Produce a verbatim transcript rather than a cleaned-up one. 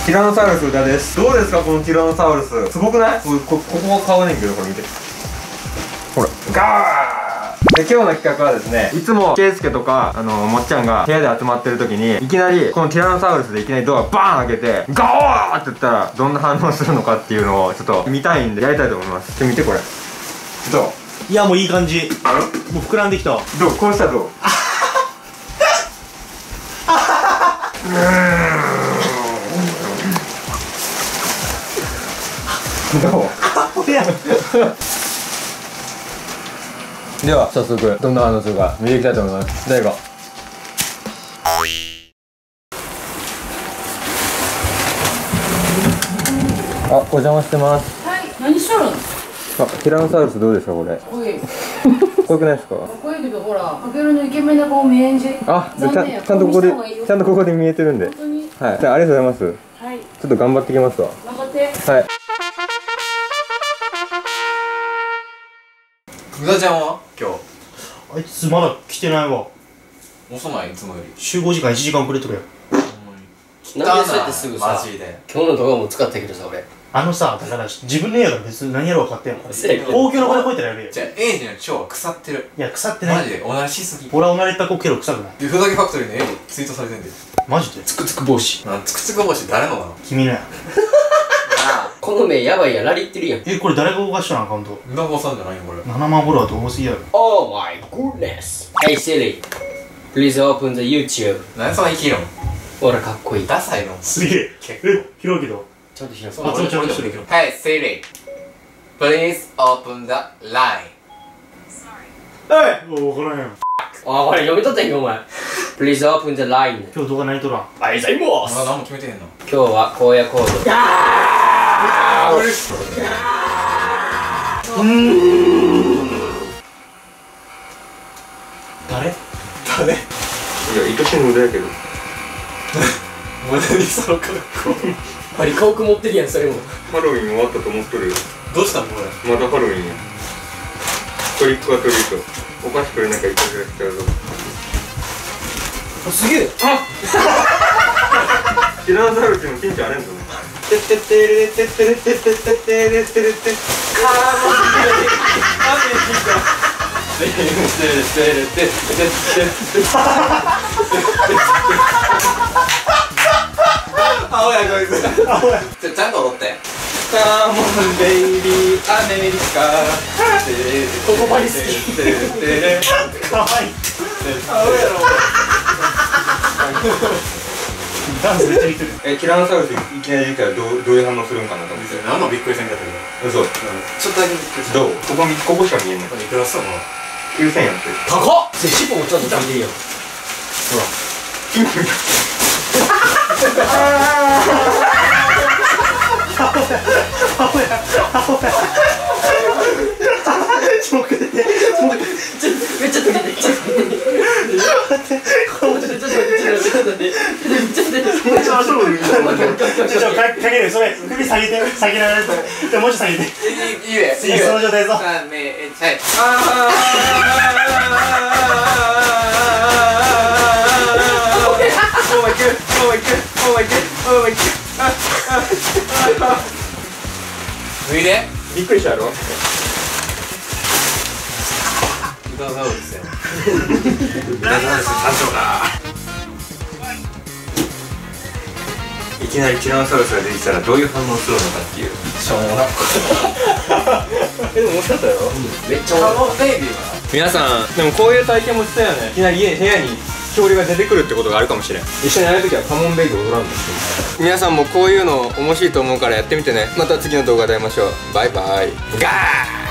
ティラノサウルス歌です。どうですかこのティラノサウルス、すごくない？ここここが顔ねんけど、これ見て、ほらガー。で今日の企画はですね、いつもケイスケとかあのもっちゃんが部屋で集まってる時にいきなりこのティラノサウルスでいきなりドアバーン開けてガーって言ったらどんな反応するのかっていうのをちょっと見たいんでやりたいと思います。ちょっと見てこれ、どう？ いやもういい感じ。もう膨らんできた。どう？ こうしたらどう？どう？では早速どんな反応するか見ていきたいと思います。大悟、あ、お邪魔してます。 はい、何しとるん？ あ、ティラノサウルスどうですかこれ？ おい、 怖くないですか？ 怖いけどほら、かけるのイケメンな顔見えんじ。 あ、ちゃんちゃんとここでちゃんとここで見えてるんで、はい、じゃあありがとうございます。 はい、 ちょっと頑張ってきますわ。 頑張って。 はい。 ぐだちゃんは今日あいつまだ来てないわ。 遅ないいつもより。 集合時間いちじかん遅れとるよ。 なんでそうやってすぐさ、 マジで今日の動画も使ったけどさ、俺あのさ、だから自分の家やから別に何やろうかってんの。 せやけど公共の場でこうやったらやべえよ。 じゃあ A じゃん、腸は腐ってる。 いや腐ってない。 マジでおならしすぎ。 俺はおなりった子けど臭くない。 でふざけファクトリーの A でツイートされてんで。 マジでつくつく帽子。 なつくつく帽子誰のなの？ 君のや。 この目やばいやん、ラリってるやん。 え、これ誰が動かしたのアカウント？ うなごさんじゃないのこれ。 ななまんフォロワーと多すぎやろ。 Oh my goodness. Hey Siri, please open the YouTube. 何その生きるん？ ほらかっこいい。 ダサいの。 すげえ。え、広いけど。 ちゃんと開く。 そうあそうちゃんとしてる俺でもできる。Hey Siri, please open the line. おお、こらへん。 あ、これ読み取ったんよお前。Please open the line. 今日動画何撮らん？ ありがとうございままだ何も決めてへんの。 今日は荒野行動。 誰？ 誰？ いや、愛しいの腕やけど。 無駄にその格好。 パリコーク持ってるやん、それも。 ハロウィン終わったと思っとるよ。 どうしたんこれ？ またハロウィンや。トリックはトリート。お菓子くれなきゃいたずらしちゃうぞ。 あ、すげえ。 ティラノサウルスのピンチあれんぞ。 てってってれてってれてってってってれてれて。カーモンで。マジで聞いた。てれてれてってってって。青やこいつ。青や。ちょちゃんと踊って。カーモンベイビーアメリカ。 ここまで好き。 かわいい。 青やろ。 ダンスめっちゃ似てる。 え、ティラノサウルスいきなり出たらどうどういう反応するんかなと思って。 何もびっくりせんかったけど。 嘘。 ちょっとだけびっくりした。 どう？ここみここしか見えんねん。 これいくらすんの？ きゅうせんえんやって。 高っ。それ尻尾もちゃんとついてるやん。 ちょっと待って、 めっちゃ飛び出てちょっと待ってちょっと待ってちょっと待ってちょっと待ってちょっと待ってちょっとかける、それ首下げて、下げられると。じゃあもうちょっと下げて。 いいね。 次その状態ぞ。 三名はい。脱いで。 びっくりしたやろ。 ティラノサウルスや。 ティラノサウルス誕生だ。いきなりティラノサウルスが出てきたらどういう反応するのかっていう。 しょうもな。 え、でも面白かったよ。 めっちゃカモンベイビーは。 皆さんでもこういう体験もしたよね。いきなり家部屋に恐竜が出てくるってことがあるかもしれん。一緒にやるときはカモンベイビー踊らんですよ。皆さんもこういうの面白いと思うからやってみてね。また次の動画で会いましょう。バイバイ。ガー。